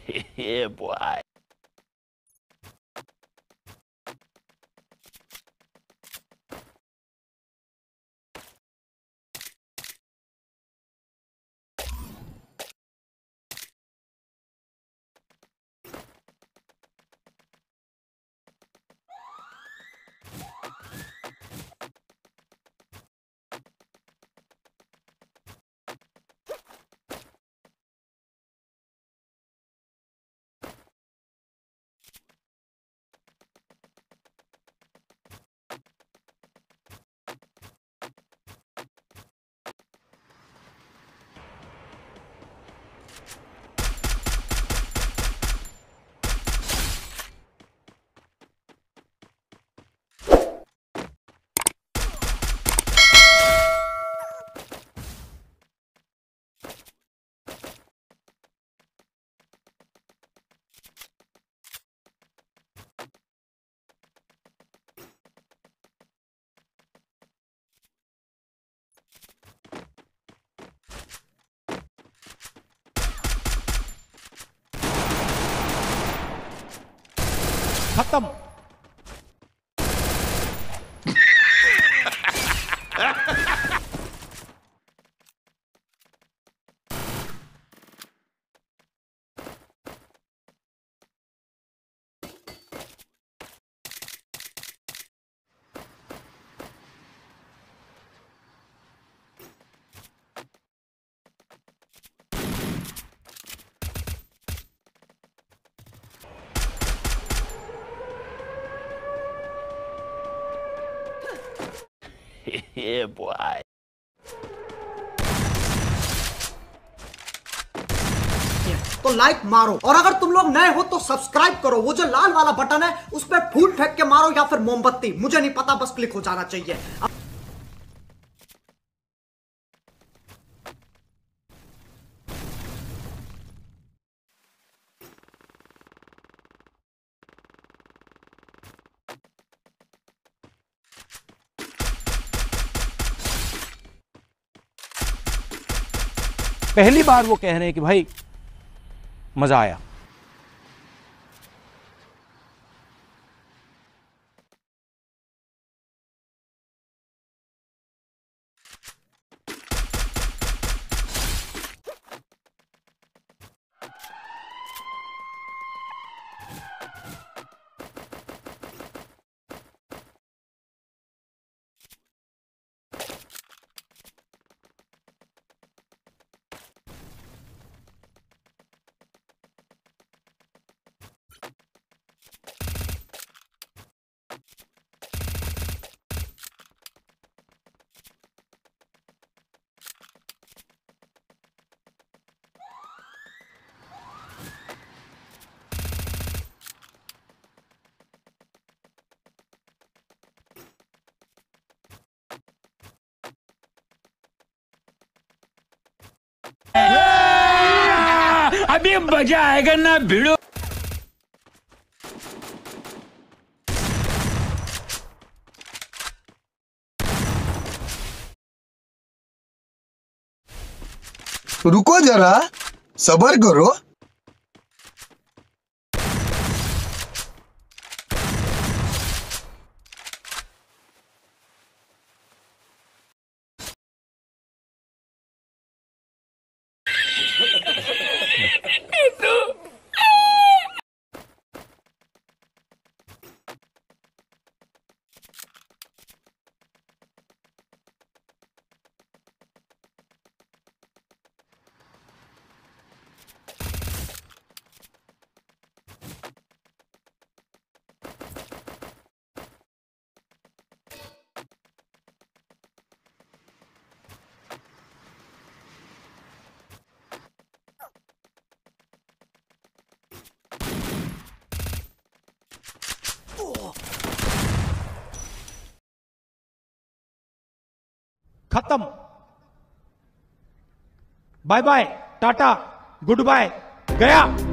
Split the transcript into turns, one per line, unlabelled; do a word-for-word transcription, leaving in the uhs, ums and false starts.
Yeah, boy.
खत्म।
Yeah, boy.
तो like मारो, और अगर तुम लोग नए हो तो सब्सक्राइब करो। वो जो लाल वाला बटन है उस पर फूल फेंक के मारो या फिर मोमबत्ती, मुझे नहीं पता, बस क्लिक हो जाना चाहिए।
पहली बार वो कह रहे हैं कि भाई मजा आया।
अभी मजा आएगा ना भिड़ो।
रुको जरा, सब्र करो।
खत्म। Bye bye, tata, good bye, गया।